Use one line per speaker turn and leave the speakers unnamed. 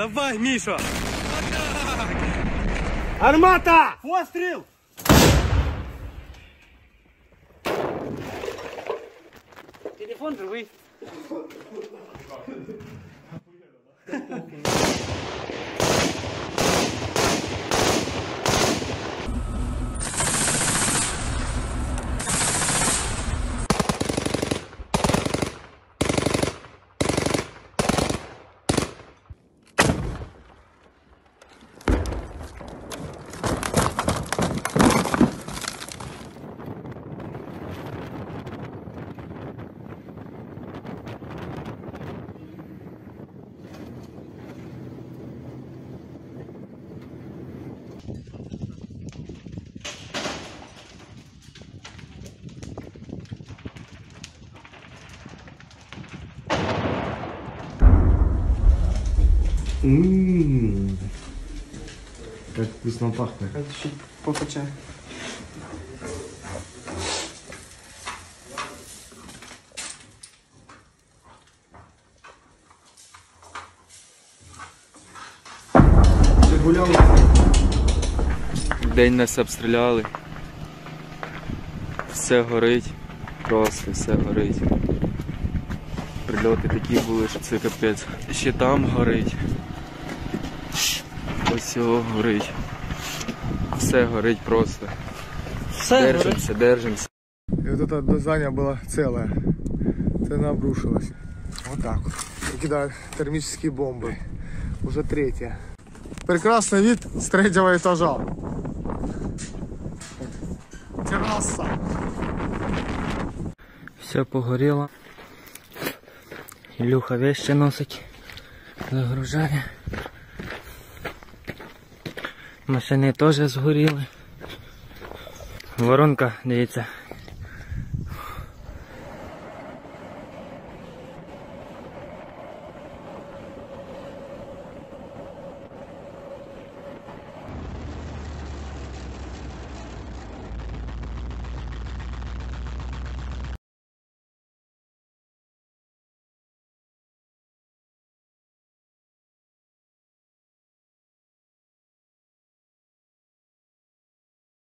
Давай, Миша!
Армата! Постріл!
Телефон живий.
Как вкусно пахнет.
Чуть попече. День нас обстріляли. Все горить. Просто все горить. Прильоти такі були, що це капець. Ще там горить. Ось цього горить. Все горить просто. Держимося, держимося.
И вот это здание было целое. Цена обрушилась. Вот так вот. И кидают термические бомбы. Уже третья. Прекрасный вид с третьего этажа. Терраса.
Все погоріло. Ілюха вещи носить. Загружає. Машини теж згоріли. Воронка, дивіться,